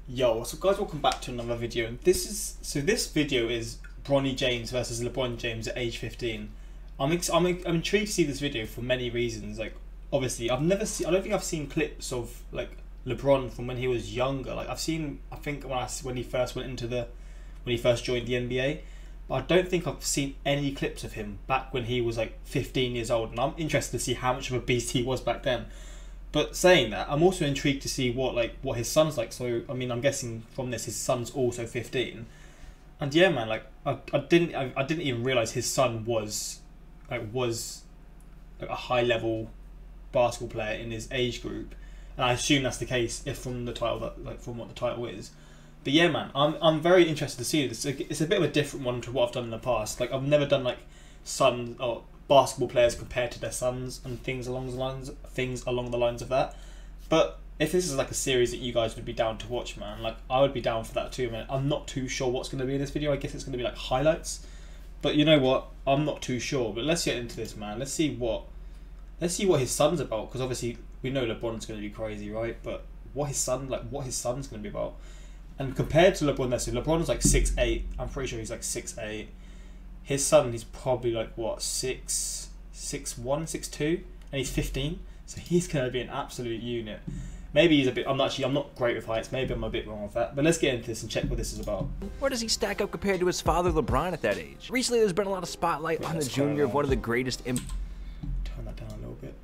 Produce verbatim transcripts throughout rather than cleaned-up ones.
Yo, so guys, welcome back to another video. And this is so this video is Bronny James versus LeBron James at age fifteen. I'm ex I'm, I'm intrigued to see this video for many reasons. Like, obviously, I've never seen. I don't think I've seen clips of like LeBron from when he was younger. Like, I've seen. I think when I when he first went into the when he first joined the N B A. But I don't think I've seen any clips of him back when he was like fifteen years old. And I'm interested to see how much of a beast he was back then. But saying that, I'm also intrigued to see what like what his son's like. So I mean, I'm guessing from this, his son's also fifteen. And yeah, man, like I, I didn't I, I didn't even realize his son was like was like a high level basketball player in his age group. And I assume that's the case if from the title that like from what the title is. But yeah, man, I'm I'm very interested to see this. It's a bit of a different one to what I've done in the past. Like, I've never done like son or basketball players compared to their sons and things along the lines things along the lines of that. But if this is like a series that you guys would be down to watch, man, like I would be down for that too, man. I'm not too sure what's going to be in this video. I guess it's going to be like highlights. But you know what? I'm not too sure. But let's get into this, man. Let's see what let's see what his son's about, because obviously we know LeBron's going to be crazy, right? But what his son like what his son's going to be about. And compared to LeBron, let's say LeBron's like six eight. I'm pretty sure he's like six eight. His son, he's probably like what six, six one, six two, and he's fifteen. So he's gonna be an absolute unit. Maybe he's a bit. I'm actually. I'm not great with heights. Maybe I'm a bit wrong with that. But let's get into this and check what this is about. Where does he stack up compared to his father, LeBron, at that age? Recently, there's been a lot of spotlight Yeah, on the junior of one of the greatest N Turn that down a little bit.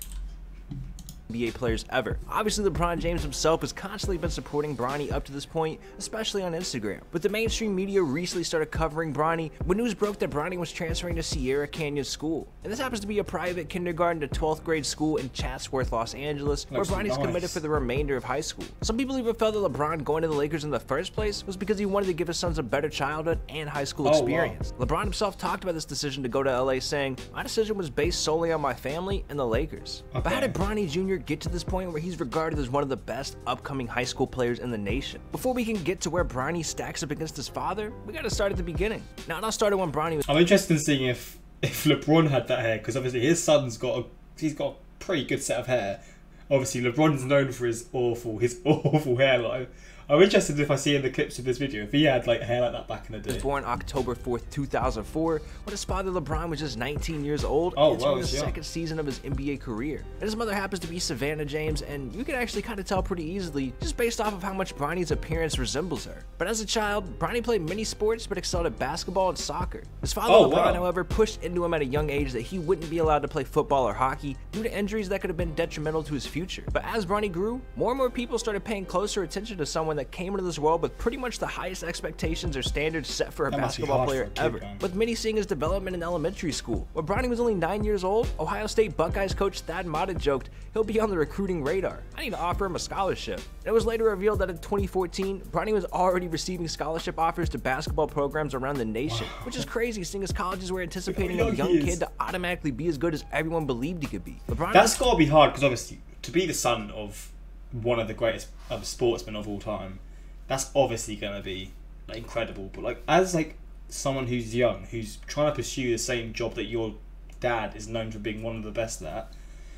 B A players ever. Obviously, LeBron James himself has constantly been supporting Bronny up to this point, especially on Instagram. But the mainstream media recently started covering Bronny when news broke that Bronny was transferring to Sierra Canyon School. And this happens to be a private kindergarten to twelfth grade school in Chatsworth, Los Angeles, where Bronny's nice. committed for the remainder of high school. Some people even felt that LeBron going to the Lakers in the first place was because he wanted to give his sons a better childhood and high school Oh, experience. wow. LeBron himself talked about this decision to go to L A, saying, "My decision was based solely on my family and the Lakers." Okay. But how did Bronny Junior get to this point where he's regarded as one of the best upcoming high school players in the nation? Before we can get to where Bronny stacks up against his father, we gotta start at the beginning. Now, it all started when Bronny was I'm interested in seeing if if LeBron had that hair, because obviously his son's got a he's got a pretty good set of hair. Obviously, LeBron's known for his awful his awful hairline. I'm interested if I see in the clips of this video if he had like hair like that back in the day. was born October fourth, two thousand four, when his father LeBron was just nineteen years old, Oh, entering wow, the he's young. second season of his N B A career. And his mother happens to be Savannah James, and you can actually kind of tell pretty easily just based off of how much Bronny's appearance resembles her. But as a child, Bronny played many sports but excelled at basketball and soccer. His father Oh, LeBron, wow. however, pushed into him at a young age that he wouldn't be allowed to play football or hockey due to injuries that could have been detrimental to his future. But as Bronny grew, more and more people started paying closer attention to someone that came into this world with pretty much the highest expectations or standards set for a That must be basketball hard player for a kid, ever. man. With many seeing his development in elementary school. When Bronny was only nine years old, Ohio State Buckeyes coach Thad Matta joked he'll be on the recruiting radar. I need to offer him a scholarship. And it was later revealed that in twenty fourteen, Bronny was already receiving scholarship offers to basketball programs around the nation, Wow. which is crazy seeing as colleges were anticipating Look a how young young he kid is. to automatically be as good as everyone believed he could be. LeBron That's got to be hard, because obviously to be the son of one of the greatest um, sportsmen of all time, that's obviously going to be like, incredible. But like as like someone who's young, who's trying to pursue the same job that your dad is known for being one of the best at,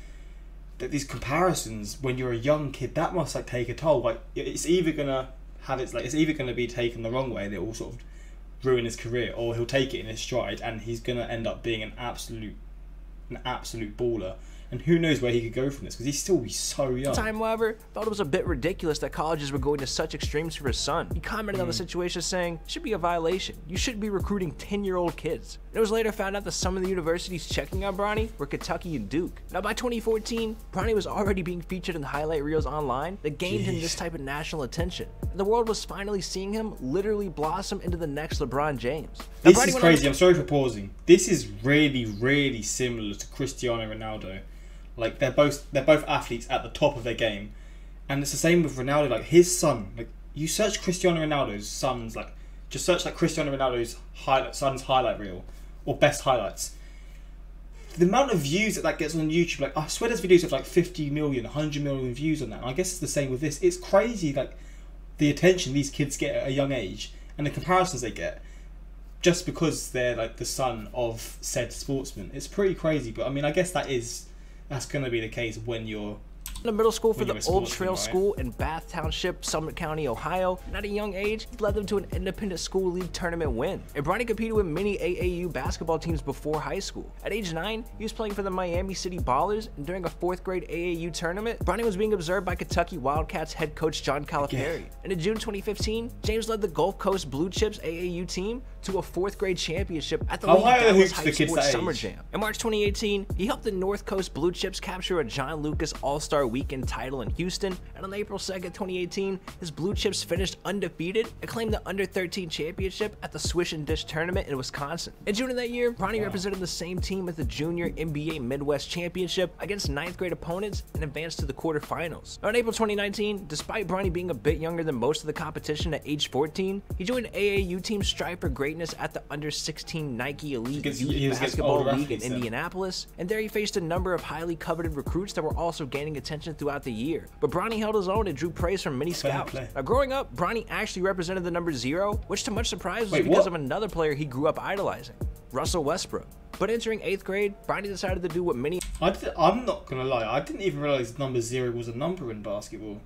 that these comparisons when you're a young kid, that must like take a toll. Like it's either gonna have its like it's either gonna be taken the wrong way and it will sort of ruin his career, or he'll take it in his stride and he's gonna end up being an absolute an absolute baller. And who knows where he could go from this, because he's still be so young. time, however, thought it was a bit ridiculous that colleges were going to such extremes for his son. He commented on the situation saying, "It should be a violation. You shouldn't be recruiting ten-year-old kids." It was later found out that some of the universities checking on Bronny were Kentucky and Duke. Now by twenty fourteen, Bronny was already being featured in highlight reels online that gained him Jeez. this type of national attention. And the world was finally seeing him literally blossom into the next LeBron James. Now, This Bronny is went on crazy. I'm sorry for pausing. This is really, really similar to Cristiano Ronaldo. Like they're both they're both athletes at the top of their game, and it's the same with Ronaldo. Like his son, like you search Cristiano Ronaldo's son's like just search like Cristiano Ronaldo's highlight son's highlight reel or best highlights. The amount of views that that gets on YouTube, like I swear there's videos of like fifty million, one hundred million views on that. And I guess it's the same with this. It's crazy, like the attention these kids get at a young age and the comparisons they get, just because they're like the son of said sportsman. It's pretty crazy, but I mean, I guess that is that's going to be the case when you're in middle school for When you the were Old sportsman, Trail right? School in Bath Township, Summit County, Ohio, and at a young age, he led them to an independent school league tournament win. And Bronny competed with many A A U basketball teams before high school. At age nine, he was playing for the Miami City Ballers, and during a fourth grade A A U tournament, Bronny was being observed by Kentucky Wildcats head coach John Calipari. And in June twenty fifteen, James led the Gulf Coast Blue Chips A A U team to a fourth grade championship at the How Lee high are the Dallas hoops High for kids Sports that Summer age? Jam. In March twenty eighteen, he helped the North Coast Blue Chips capture a John Lucas All-Star Weekend title in Houston, and on April second, twenty eighteen, his Blue Chips finished undefeated and claimed the under thirteen championship at the Swish and Dish tournament in Wisconsin. In June of that year, Bronny Wow. represented the same team at the Junior N B A Midwest Championship against ninth grade opponents and advanced to the quarterfinals. Now, in April twenty nineteen, despite Bronny being a bit younger than most of the competition at age fourteen, he joined A A U team Strive for Greatness at the under sixteen Nike Elite Because Youth he was against Basketball older League in athletes then. Indianapolis, and there he faced a number of highly coveted recruits that were also gaining attention throughout the year. But Bronny held his own and drew praise from many Fair scouts. play. Now, growing up, Bronny actually represented the number zero, which to much surprise was Wait, because what? of another player he grew up idolizing, Russell Westbrook. But entering eighth grade, Bronny decided to do what many I did, I'm not gonna lie, I didn't even realize number zero was a number in basketball.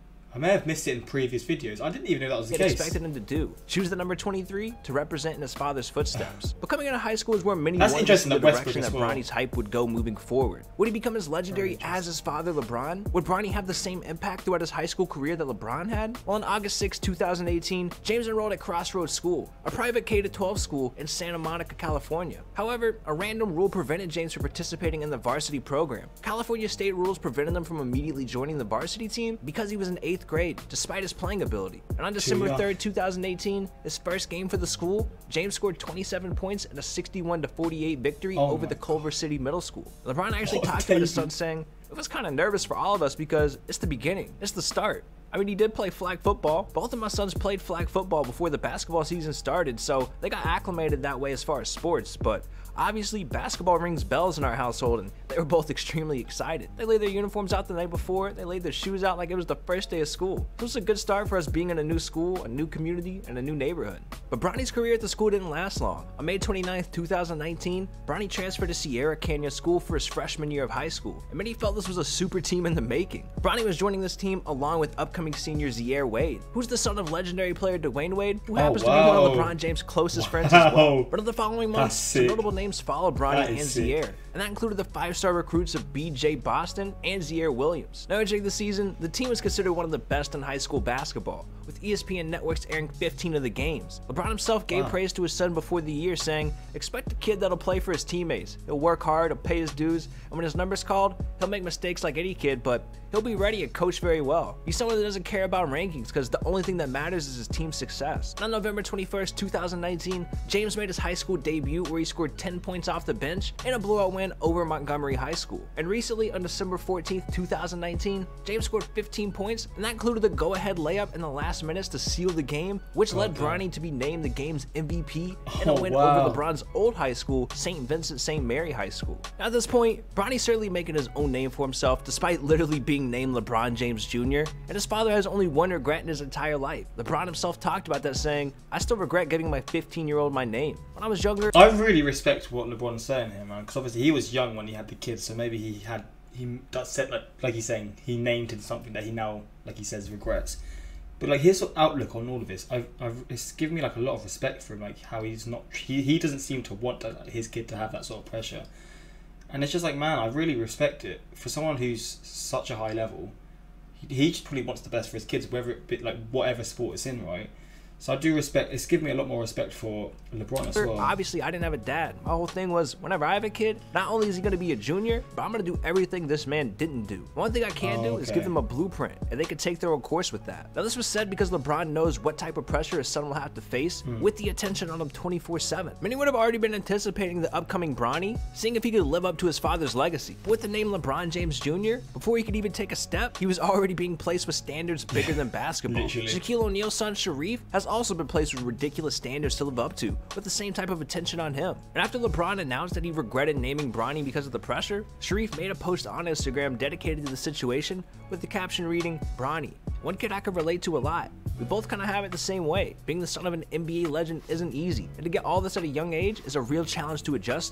I may have missed it in previous videos. I didn't even know that was the had case. expected him to do. Choose the number twenty-three to represent in his father's footsteps. But coming into high school is where many That's wondered the interesting that Westbrook direction as that well. Bronny's hype would go moving forward. Would he become as legendary as his father LeBron? Would Bronny have the same impact throughout his high school career that LeBron had? Well, on August sixth, two thousand eighteen, James enrolled at Crossroads School, a private K through twelve school in Santa Monica, California. However, a random rule prevented James from participating in the varsity program. California state rules prevented him from immediately joining the varsity team because he was in eighth grade, despite his playing ability. And on December third, two thousand eighteen, his first game for the school, James scored twenty-seven points in a sixty-one to forty-eight victory Oh over my the Culver City Middle School. LeBron actually What talked about his baby. son saying, "It was kind of nervous for all of us because it's the beginning, it's the start." I mean, he did play flag football. Both of my sons played flag football before the basketball season started, so they got acclimated that way as far as sports, but obviously basketball rings bells in our household, and they were both extremely excited. They laid their uniforms out the night before, they laid their shoes out like it was the first day of school. So it was a good start for us being in a new school, a new community, and a new neighborhood. But Bronny's career at the school didn't last long. On May twenty-ninth, two thousand nineteen, Bronny transferred to Sierra Canyon School for his freshman year of high school, and many felt this was a super team in the making. Bronny was joining this team along with upcoming senior Zaire Wade, who's the son of legendary player Dwayne Wade, who happens to be one of wow. LeBron James' closest friends as well. Wow. But in the following months, That's some sick. notable names followed Bronny That and is sick. Zaire, and that included the five-star recruits of B J Boston and Zaire Williams. Now, entering the season, the team was considered one of the best in high school basketball, with E S P N networks airing fifteen of the games. LeBron himself gave Wow. praise to his son before the year, saying, "Expect a kid that'll play for his teammates. He'll work hard, he'll pay his dues, and when his number's called, he'll make mistakes like any kid, but he'll be ready and coach very well. He's someone that doesn't care about rankings because the only thing that matters is his team's success." And on November twenty-first, two thousand nineteen, James made his high school debut where he scored ten points off the bench in a blowout win over Montgomery High School. And recently, on December fourteenth, two thousand nineteen, James scored fifteen points, and that included the go-ahead layup in the last minutes to seal the game, which led Okay. Bronny to be named the game's M V P in a Oh, win wow. over LeBron's old high school, Saint Vincent Saint Mary High School. Now, at this point, Bronny's certainly making his own name for himself, despite literally being named LeBron James Junior, and his father has only one regret in his entire life. LeBron himself talked about that, saying, "I still regret giving my fifteen-year-old my name. When I was younger, I really respect what LeBron's saying here, man, because obviously he was young when he had the kids, so maybe he had he that said like like he's saying he named him something that he now, like he says, regrets. But like his sort of outlook on all of this, I've, I've it's given me like a lot of respect for him, like how he's not he, he doesn't seem to want that, his kid to have that sort of pressure, and it's just like, man, I really respect it for someone who's such a high level. He, he just probably wants the best for his kids, whether it be like whatever sport it's in, right? So I do respect. It's given me a lot more respect for LeBron as well. obviously I didn't have a dad. My whole thing was, whenever I have a kid, not only is he going to be a junior, but I'm going to do everything this man didn't do. One thing I can Oh, do is okay. give them a blueprint, and they can take their own course with that. Now, this was said because LeBron knows what type of pressure his son will have to face Hmm. with the attention on him twenty-four seven. Many would have already been anticipating the upcoming Bronny, seeing if he could live up to his father's legacy. But with the name LeBron James Junior, before he could even take a step, he was already being placed with standards bigger than basketball. Literally. Shaquille O'Neal's son Sharif has also been placed with ridiculous standards to live up to, with the same type of attention on him. And after LeBron announced that he regretted naming Bronny because of the pressure, Sharif made a post on Instagram dedicated to the situation with the caption reading, "Bronny, one kid I could relate to a lot. We both kind of have it the same way. Being the son of an N B A legend isn't easy, and to get all this at a young age is a real challenge to adjust to.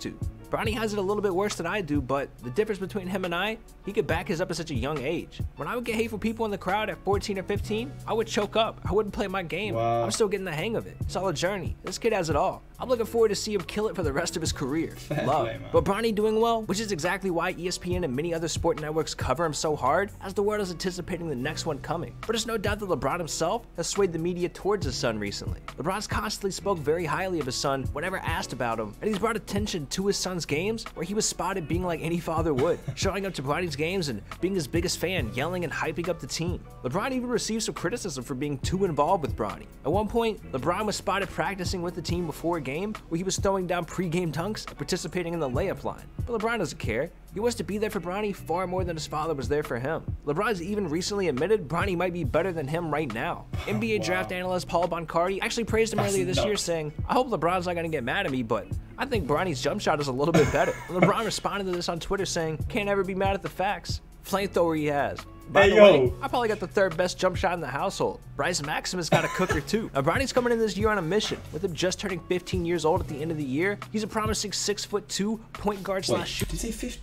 Bronny has it a little bit worse than I do, but the difference between him and I, he could back his up at such a young age. When I would get hateful people in the crowd at fourteen or fifteen, I would choke up. I wouldn't play my game. Wow. I'm still getting the hang of it. It's all a journey. This kid has it all. I'm looking forward to see him kill it for the rest of his career. Fair Love. play, man. But Bronny doing well, which is exactly why E S P N and many other sport networks cover him so hard, as the world is anticipating the next one coming. But there's no doubt that LeBron himself has swayed the media towards his son recently. LeBron's constantly spoke very highly of his son whenever asked about him, and he's brought attention to his son's games where he was spotted being like any father would, showing up to Bronny's games and being his biggest fan, yelling and hyping up the team. LeBron even received some criticism for being too involved with Bronny. At one point, LeBron was spotted practicing with the team before a game where he was throwing down pre-game dunks and participating in the layup line. But LeBron doesn't care. He wants to be there for Bronny far more than his father was there for him. LeBron's even recently admitted Bronny might be better than him right now. N B A wow. draft analyst Paul Boncardi actually praised him That's earlier this nuts. year, saying, "I hope LeBron's not going to get mad at me, but I think Bronny's jump shot is a little bit better." LeBron responded to this on Twitter saying, "Can't ever be mad at the facts. Flamethrower he has. By Hey, the yo. way, I probably got the third best jump shot in the household. Bryce Maximus got a cooker too." Now, Bronny's coming in this year on a mission. With him just turning fifteen years old at the end of the year, he's a promising six foot two point guard Wait, slash shooter. did you say fifty?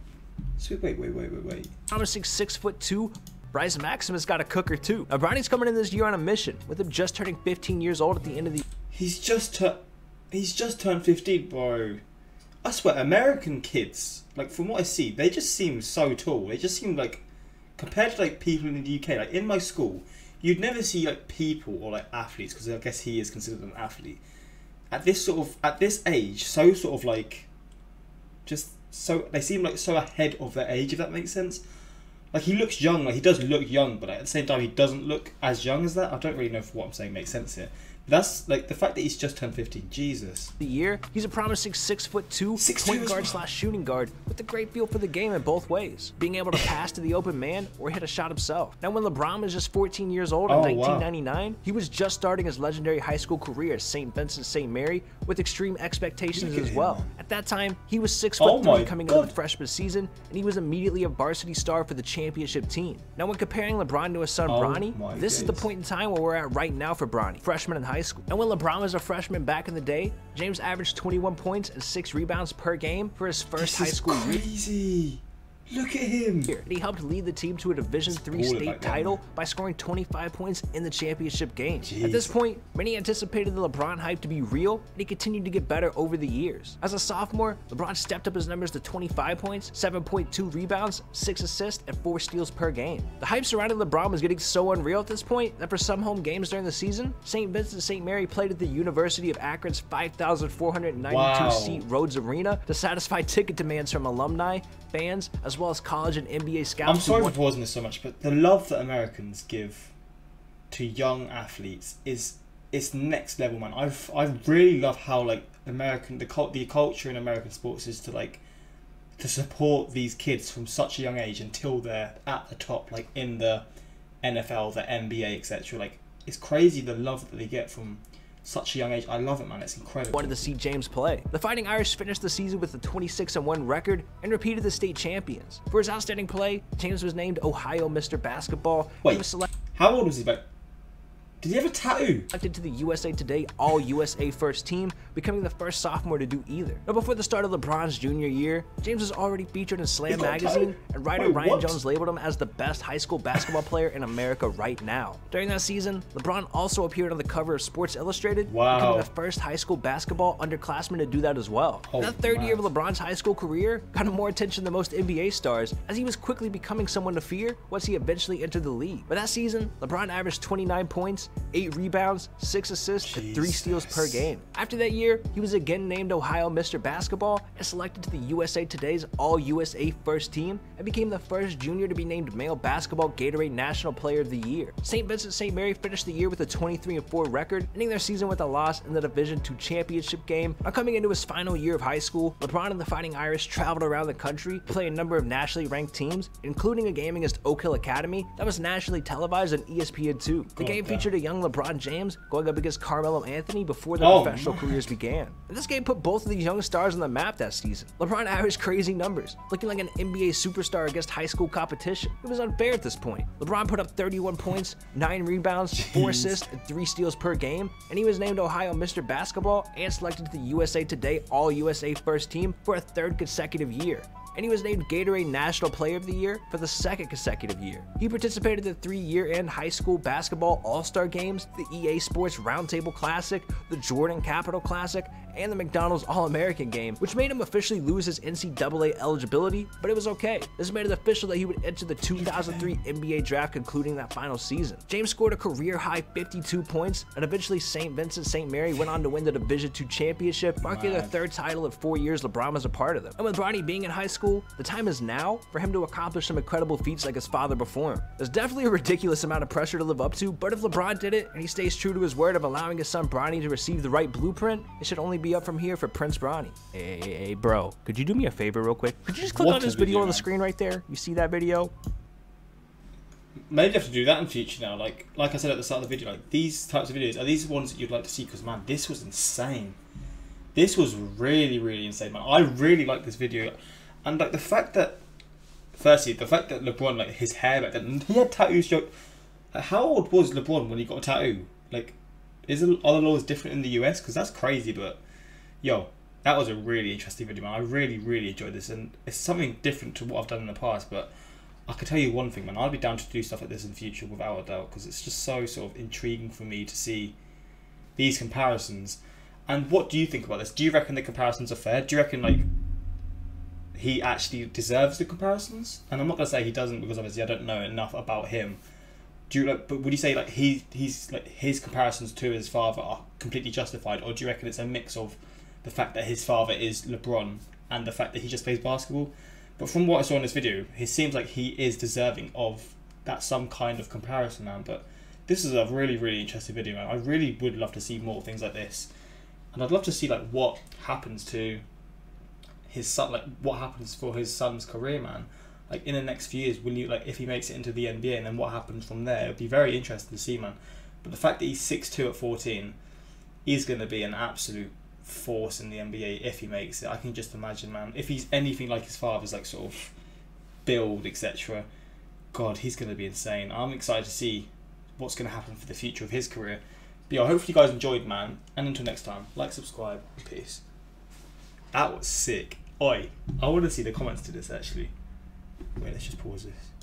So wait, wait, wait, wait, wait. Promising six foot two. Bryce Maximus got a cooker too. Now, Bronny's coming in this year on a mission. With him just turning fifteen years old at the end of the He's just tur- he's just turned fifteen, bro. I swear, American kids, like from what I see, they just seem so tall. They just seem like, compared to like people in the U K, like in my school, you'd never see like people or like athletes, because I guess he is considered an athlete at this sort of at this age, so sort of like, just so they seem like so ahead of their age, if that makes sense. Like he looks young, like he does look young, but at the same time he doesn't look as young as that. I don't really know if what I'm saying makes sense here. That's like the fact that he's just turned fifteen. Jesus. the year, he's a promising six foot two Six two point as guard well. slash shooting guard with a great feel for the game in both ways, being able to pass to the open man or hit a shot himself. Now, when LeBron was just fourteen years old in Oh, wow. nineteen ninety-nine, he was just starting his legendary high school career at Saint Vincent Saint Mary with extreme expectations Look at as him, well. man. At that time, he was six Oh foot my three coming into the God. freshman season, and he was immediately a varsity star for the championship team. Now, when comparing LeBron to his son Oh Bronny, my this is the days. point in time where we're at right now for Bronny, freshman in high school. And when LeBron was a freshman back in the day, James averaged twenty-one points and six rebounds per game for his first This high is school year. crazy. Look at him. And he helped lead the team to a Division three baller state back then, title man. by scoring twenty-five points in the championship game. Jeez. At this point, many anticipated the LeBron hype to be real, and he continued to get better over the years. As a sophomore, LeBron stepped up his numbers to twenty-five points, seven point two rebounds, six assists, and four steals per game. The hype surrounding LeBron was getting so unreal at this point that for some home games during the season, Saint Vincent Saint Mary played at the University of Akron's five thousand four hundred ninety-two seat Wow. Rhodes Arena to satisfy ticket demands from alumni, fans, as well as college and N B A scouts. I'm who sorry for want- pausing this so much, but the love that Americans give to young athletes is it's next level, man. I've I really love how like American the cult the culture in American sports is to like to support these kids from such a young age until they're at the top, like in the N F L, the N B A, et cetera. Like it's crazy the love that they get from such a young age. I love it, man. It's incredible. wanted to see James play. The Fighting Irish finished the season with a twenty-six and one record and repeated the state champions. For his outstanding play, James was named Ohio Mister Basketball. Wait. He was selected How old was he back? Did he have a tattoo? to the U S A Today All-U S A First Team, becoming the first sophomore to do either. Now, before the start of LeBron's junior year, James was already featured in Slam He's got a magazine, tattoo? and writer Wait, Ryan what? Jones labeled him as the best high school basketball player in America right now. During that season, LeBron also appeared on the cover of Sports Illustrated, Wow. becoming the first high school basketball underclassman to do that as well. Oh, that third year of man. LeBron's high school career got him more attention than most N B A stars, as he was quickly becoming someone to fear once he eventually entered the league. But that season, LeBron averaged twenty-nine points, eight rebounds, six assists, and three steals per Jesus. game. After that year, he was again named Ohio Mister Basketball and selected to the U S A Today's All-U S A First Team, and became the first junior to be named Male Basketball Gatorade National Player of the Year. Saint Vincent Saint Mary finished the year with a twenty-three and four record, ending their season with a loss in the Division two championship game. Now, coming into his final year of high school, LeBron and the Fighting Irish traveled around the country to play a number of nationally ranked teams, including a game against Oak Hill Academy that was nationally televised on E S P N two. The God game damn. featured a young LeBron James going up against Carmelo Anthony before their oh, professional man. careers began. And this game put both of these young stars on the map that season. LeBron averaged crazy numbers, looking like an N B A superstar against high school competition. It was unfair at this point. LeBron put up thirty-one points, nine rebounds, Jeez. four assists, and three steals per game, and he was named Ohio Mister Basketball and selected to the U S A Today All-U S A First Team for a third consecutive year. And he was named Gatorade National Player of the Year for the second consecutive year. He participated in the three year-end high school basketball all-star games, the E A Sports Roundtable Classic, the Jordan Capital Classic, and the McDonald's All-American Game, which made him officially lose his N C double A eligibility, but it was okay. This made it official that he would enter the two thousand three N B A draft, concluding that final season. James scored a career-high fifty-two points, and eventually Saint Vincent Saint Mary went on to win the Division two championship, marking their third title in four years LeBron was a part of them. And with Bronny being in high school, the time is now for him to accomplish some incredible feats like his father before him. There's definitely a ridiculous amount of pressure to live up to, but if LeBron did it and he stays true to his word of allowing his son Bronny to receive the right blueprint, it should only be up from here for Prince Bronny. Hey, hey, hey, bro, could you do me a favor real quick? Could you just click What on this video, video on the man? screen right there? You see that video? Maybe have to do that in future now. Like, like I said at the start of the video, like these types of videos are these ones that you'd like to see? Because man, this was insane. This was really, really insane, man. I really like this video, and like the fact that, firstly, the fact that LeBron, like his hair back then, he had tattoos. Like, how old was LeBron when he got a tattoo? Like, is it, are the laws different in the U S? Because that's crazy. But yo, that was a really interesting video, man. I really, really enjoyed this, and it's something different to what I've done in the past. But I can tell you one thing, man. I'd be down to do stuff like this in the future without a doubt, because it's just so sort of intriguing for me to see these comparisons. And what do you think about this? Do you reckon the comparisons are fair? Do you reckon like he actually deserves the comparisons? And I'm not gonna say he doesn't, because obviously I don't know enough about him. Do you like? But would you say like he he's like his comparisons to his father are completely justified, or do you reckon it's a mix of the fact that his father is LeBron and the fact that he just plays basketball? But from what I saw in this video, it seems like he is deserving of that some kind of comparison, man. But this is a really, really interesting video, man. I really would love to see more things like this, and I'd love to see like what happens to his son, like what happens for his son's career, man. Like in the next few years, will you like if he makes it into the N B A, and then what happens from there? It'd be very interesting to see, man. But the fact that he's six two at fourteen, he's going to be an absolute force in the N B A if he makes it. I can just imagine, man. If he's anything like his father's, like sort of build, et cetera. God, he's going to be insane. I'm excited to see what's going to happen for the future of his career. But yeah, hopefully you guys enjoyed, man. And until next time, like, subscribe, peace. That was sick. Oi, I want to see the comments to this actually. Wait, let's just pause this.